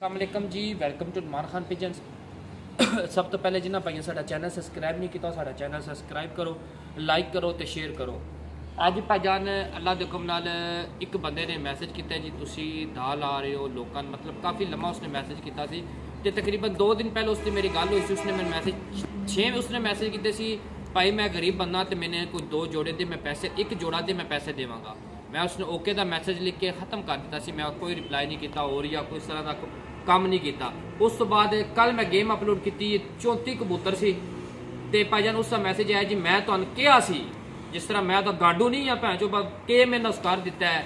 अस्सलामुअलैकुम जी, welcome to Numan Khan pigeons. सब तो पहले जिन्हें भाइयों साडा चैनल सबसक्राइब नहीं किया साडा चैनल सबसक्राइब करो, लाइक करो तो शेयर करो। अज भाईजान अल्लाह के हुक्म नाल एक बंदे ने मैसेज किया जी तुसी दाल आ रहे हो लोगों, मतलब काफ़ी लम्मा उसने मैसेज किया सी ते तकरीबन 2 दिन पहले उससे मेरी गल हुई सी। उसने मैंने मैसेज उसने मैसेज किए सी, भाई मैं गरीब बंदा तो मैंने कोई 2 जोड़े दे मैं पैसे, एक जोड़ा दे मैं पैसे देवांगा। मैं उसने ओके का मैसेज लिख के ख़त्म कर दिता सी, मैं कोई रिप्लाई नहीं किया और या कोई इस तरह का काम नहीं किया। उस तो बाद कल मैं गेम अपलोड की 34 कबूतर सी ते भाईजान उसका मैसेज आया जी मैं तुहानू कहा सी, जिस तरह मैं तो गाडू नहीं हाँ भैन चो के मैंने उसकार दिता है,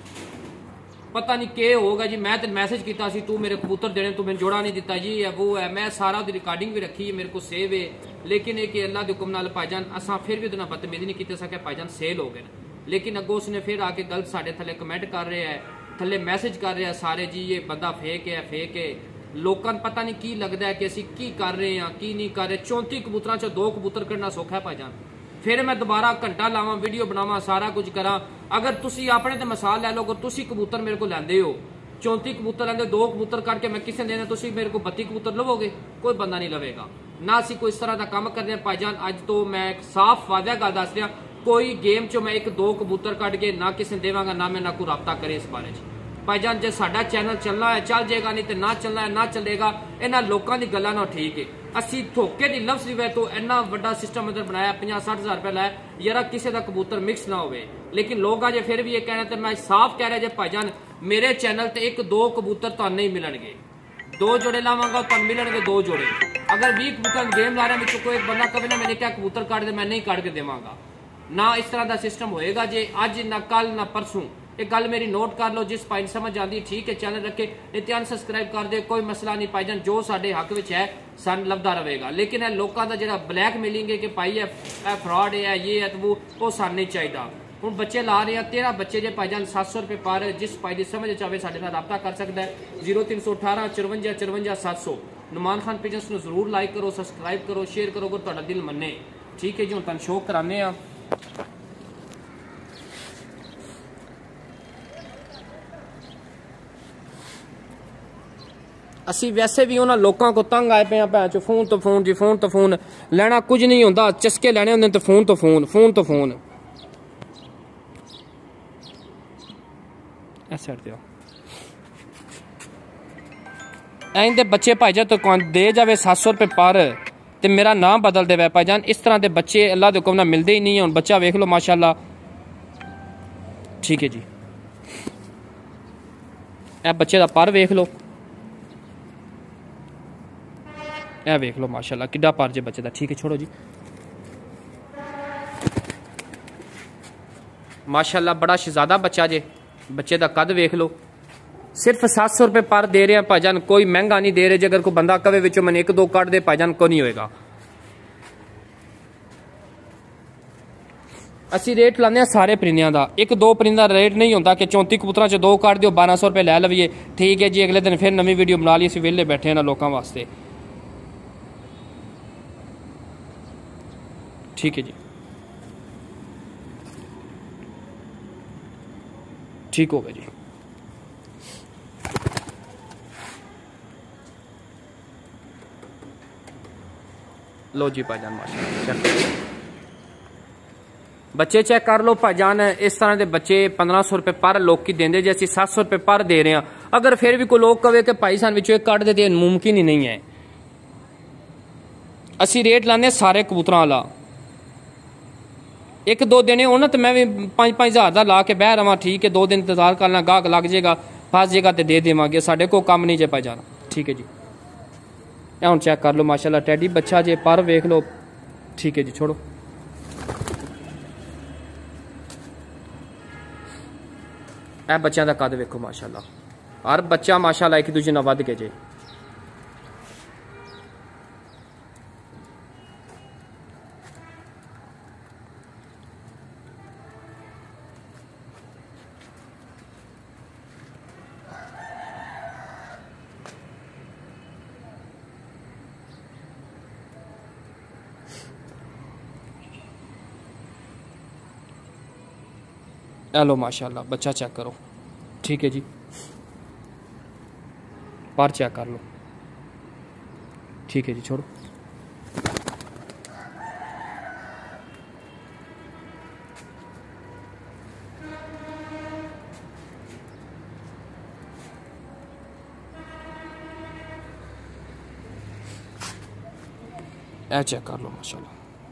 पता नहीं के होगा जी। मैं तो मैसेज किया सी तू मेरे कबूतर देने तू मैंने जोड़ा नहीं दिता जी है वो है। मैं सारा रिकॉर्डिंग भी रखी है मेरे को सेव है, लेकिन एक अल्लाह के हुक्म नाल भाईजान असा फिर भी उतना बदतमीजी नहीं की सके, भाईजान सेल हो गए। लेकिन अगो उसने फिर आके गलत साढ़े थले कमेंट कर रहे हैं, थले मैसेज कर रहे हैं सारे जी ये बंदा फेक है फेक है। लोगों को पता नहीं की लगता है कि असी की कर रहे हैं की नहीं कर रहे। 34 कबूतर चो 2 कबूतर करना सौखा है भाईजान, फिर मैं दोबारा घंटा लावा वीडियो बनावा सारा कुछ करा। अगर तुसी अपने ते मिसाल लै लो, अगर तुसी कबूतर मेरे को लैंदे हो 34 कबूतर लैंदे 2 कबूतर करके मैं किसे देना, तुसी मेरे को 32 कबूतर लवोगे, कोई बंदा नहीं लवेगा ना। असी कोई इस तरह का काम करते हैं भाईजान। अज तो मैं साफ वादा गल दस रहा, कोई गेम चो मैं 1-2 कबूतर कट के ना किसी देवांगा ना मैं ना कोई रबता करे इस बारे भाईजान। जो साडा चैनल चलना है चल जाएगा, नहीं तो ना चलना है ना चलेगा। इन्हों लोगों की गल्लां ना ठीक है। असी धोखे की लफ्ज रिवायत तो इन्ना बड़ा सिस्टम अंदर बनाया 50-60 हज़ार रुपया लाया यार किसी का कबूतर मिक्स ना हो। लेकिन लोग अजे फिर भी ये कहना, तो मैं साफ कह रहा जे भाईजान मेरे चैनल पर 1-2 कबूतर तो नहीं मिलणगे, 2 जोड़े लावांगा तो मिलणगे 2 जोड़े। अगर 20 कबूतर गेम ला रहे कोई एक बंदा कभी ना मैंने क्या कबूतर काट दे, मैं नहीं काट के देवांगा ना। इस तरह का सिस्टम होएगा जे अज ना कल ना परसों। एक गल मेरी नोट कर लो, जिस भाई समझ आती ठीक है चैनल रखे, नहीं अनसबसक्राइब कर दे, कोई मसला नहीं भाईजान। जो साडे हक विच है सन लभदा रहेगा। लेकिन है लोगों का जो ब्लैक मेलिंग कि भाई है फ्रॉड है ये है तो वो सन नहीं चाहिए। हुण बच्चे ला रहे हैं 13 बच्चे जे भाईजान 700 रुपये पर। जिस भाई की समझ आवे साडे नाल राबता कर सकता है 0318 54 54 700। नुमान खान पिजन्स नूं जरूर लाइक करो, सबसक्राइब करो, शेयर करो अगर तुहाडा दिल मन्ने। ठीक है जी, हुण तुहानूं शो कराने आ। असी वैसे भी उन्होंने लोगों को तंग आए पे भैन चो फोन तो फोन जी, फोन तो फोन लेना कुछ नहीं होता, चस्के लेने होंगे तो फोन तो फोन, फोन तो फोन। इंदे बच्चे भाईजान तो दे जावे 700 रुपये पर ते मेरा नाम बदल दे भाईजान। इस तरह के बच्चे अल्लाह के हुक्म नाल मिलते ही नहीं है। बच्चा वेख लो माशाल्लाह। ठीक है जी, ए बच्चे का पर वेख लो, यह वेख लो माशाल्लाह किड्डा पर जे बच्चे का। ठीक है छोड़ो जी, माशाल्लाह बड़ा शहजादा बच्चा जे। बच्चे का कद वेख लो, सिर्फ 700 रुपये पर दे रहे हैं भाईजान, कोई महंगा नहीं दे रहे। जे अगर कोई बंदा कवे विचों मैंने 1-2 काट दे भाईजान को नहीं होएगा। असी रेट लाने सारे परिंदियां का, 1-2 परिंदा रेट नहीं होता कि 34 कबूतर च 2 काट दियो 1200 रुपये लै लवीए। ठीक है जी, अगले दिन फिर नवी वीडियो बना ली, असी वेले बैठे हैं ना लोगों वास्ते। ठीक है जी, ठीक हो गया जी। लो जी भाईजान माशाल्लाह बच्चे चेक कर लो भाईजान। इस तरह के बच्चे 1500 रुपये पर लोग की देंगे, जे असी 700 रुपये पर दे रहे हैं। अगर फिर भी कोई लोग कहे कि भाई सन विचों एक कट दे, मुमकिन ही नहीं है। असी रेट लाने सारे कबूतरों वाला, 1-2 देने होना तो मैं भी 5-5 हज़ार का ला के बह रहा। ठीक है, 2 दिन इंतजार करना, गाहक लग जाएगा फस जाएगा तो दे देवांगे, साढ़े को कम नहीं जे पाई जाना। ठीक है जी, हम चेक कर लो माशाल्लाह टैडी बच्चा जे पर वेख लो। ठीक है जी, छोड़ो ए बच्चों का कद वेखो माशाल्लाह, हर बच्चा माशाल्लाह एक दूजे नाल वध के जे। हेलो माशाल्लाह बच्चा चेक करो। ठीक है जी, पर चेक कर लो। ठीक है जी, छोड़ो। ए चेक कर लो माशाल्लाह।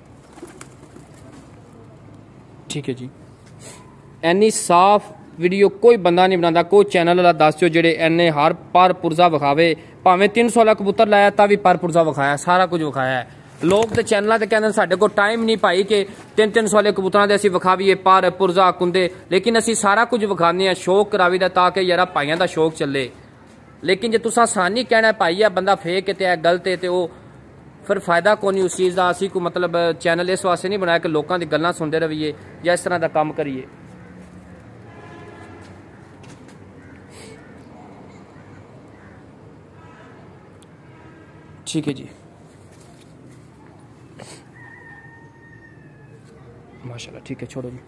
ठीक है जी, एनी साफ वीडियो कोई बंदा नहीं बनाता, कोई चैनल वाला दस दो जेडे एने हर पर पुरजा विखावे, भावें 300 वाला कबूतर लाया ता भी पर पुरजा विखाया, सारा कुछ विखाया है। लोग तो चैनलों ते कहते साडे को टाइम नहीं भाई कि 300 वाले कबूतरों के असीं विखावीए पर पुरजा कुंदे, लेकिन असीं सारा कुछ विखाने हैं, शौक करावी दा ताकि यार भाइयों का शौक चले। लेकिन जे तुसा आसानी कहना भाई है बंदा फेक है ते गलत है तो फिर फायदा कौन नहीं उस चीज़ का। असी को मतलब चैनल इस वास्ते नहीं बनाया कि लोगों की गल्लां सुनते रहिए या इस तरह का काम करिए। ठीक है जी, माशाल्लाह। ठीक है, छोड़ो जी।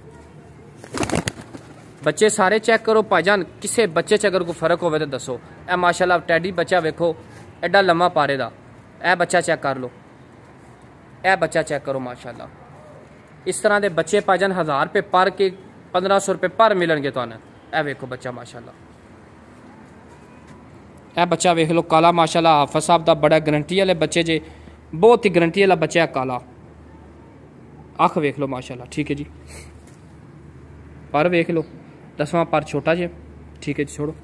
बच्चे सारे चेक करो भाईजान, किसी बच्चे च अगर कोई फर्क हो तो दसो। ए माशाल्लाह टैडी बच्चा वेखो, एडा लम्मा पारे दा, ए बच्चा चेक कर लो, ए बच्चा चेक करो माशाल्लाह। इस तरह के बच्चे भाईजान 1000 रुपये पर के 1500 रुपये पर मिलणगे तुहानू। ए वेखो बच्चा माशाल्लाह, ए बच्चा वेख लो काला माशाल्लाह। हाफिज साहब का बड़ा गारंटी वाले बच्चे जे, बहुत ही गारंटी वाला बच्चा है काला। अख वेख लो माशाल्लाह। ठीक है जी, पर वेख लो 10वां पर छोटा जे। ठीक है जी, छोड़ो।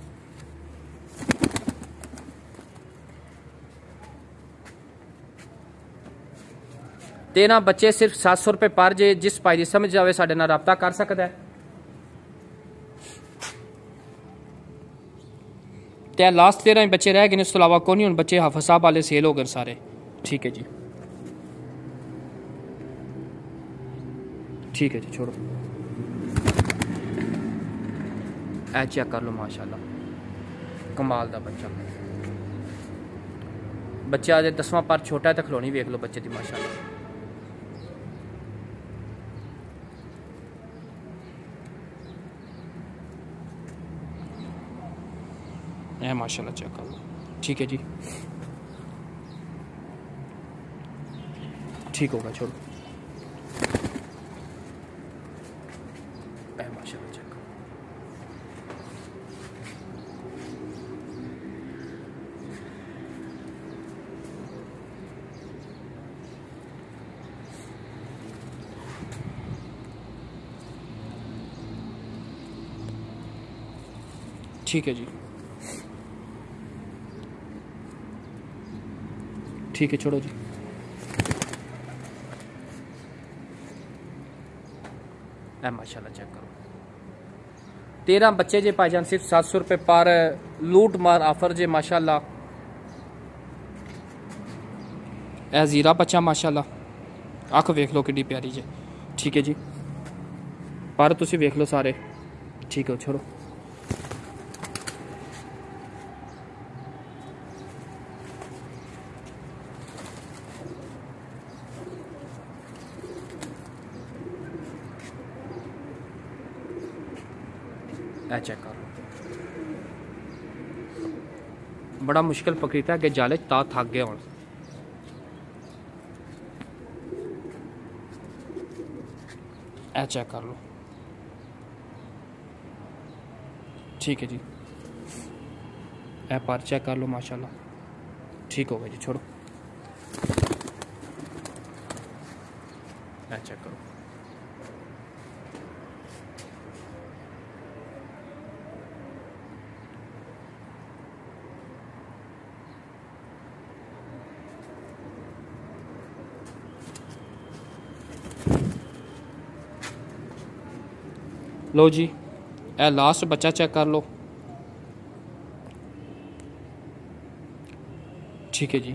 तेरह बच्चे सिर्फ 700 रुपये पर जे, जिस भाई की समझ आवे साडे नाल राबता कर सकता है। ते लास्ट 13 बच्चे रह गए, इस तो अलावा कोई नहीं, बच्चे हाफिज साहब वाले सेल हो गए सारे। ठीक है जी, ठीक है जी, छोड़ो। ए चेक कर लो माशाल्लाह, कमाल दा बच्चा। बच्चा अजे 10वां पर छोटा है तो खिलौनी वेख लो बच्चे की माशाल्लाह। ए माशाल्लाह चेक कर लो। ठीक है जी, ठीक होगा, छोड़ो। ए माशाल्लाह चेक करो। ठीक है जी, ठीक है, छोड़ो जी। ए माशाल्लाह चेक करो। 13 बच्चे जे भाईजान सिर्फ 700 रुपये पर, लूट मार ऑफर जे माशाल्लाह। ए जीरा बच्चा माशाल्लाह, अख वेख लो किड्डी प्यारी जे। ठीक है जी, पर तुसी वेख लो सारे। ठीक है, छोड़ो। ए चेक कर लो, बड़ा मुश्किल पकड़ता है कि जाले ता थक गया हूँ। ए चेक कर लो। ठीक है जी, ए पर चेक कर लो माशाल्लाह। ठीक होगा जी, छोड़ो। ए चेक करो। लो जी, ए लास्ट बच्चा चेक कर लो। ठीक है जी,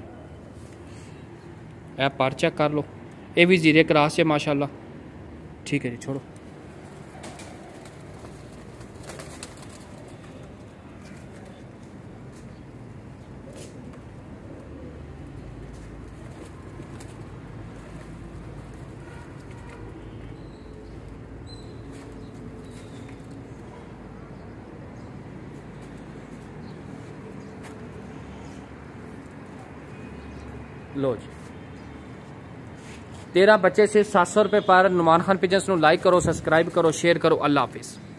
ए पर चेक कर लो, ये भी जीरे क्रास है माशाल्लाह। ठीक है जी, छोड़ो। लो जी 13 बच्चे से 700 रुपये पर नुमान खान पिजन्स लाइक करो, सब्सक्राइब करो, शेयर करो। अल्लाह हाफिज़।